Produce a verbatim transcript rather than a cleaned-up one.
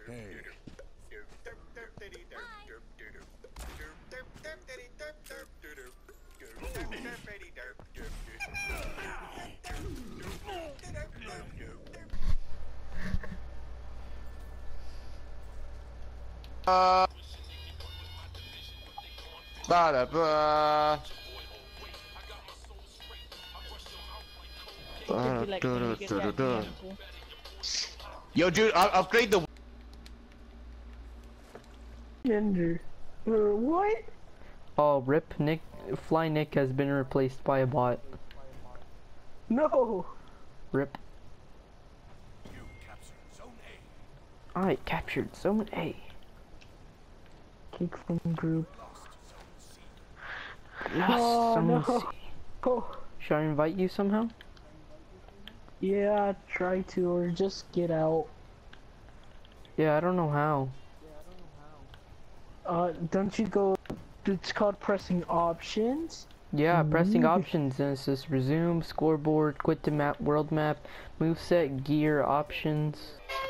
Hey. Uh, ba da ba. It could be like when you get that vehicle. Yo, dude, I'll upgrade the. Gender. Uh, what? Oh, rip Nick. Fly Nick has been replaced by a bot. No. Rip. I captured Zone A. Kick from group. Lost Oh, Zone no. C. Oh. Should I invite you somehow? Yeah, try to, or just get out. Yeah, I don't know how. Uh, don't you go, it's called pressing options. Yeah, pressing Mm. options and it says resume, scoreboard, quit to map, world map, moveset, gear, options.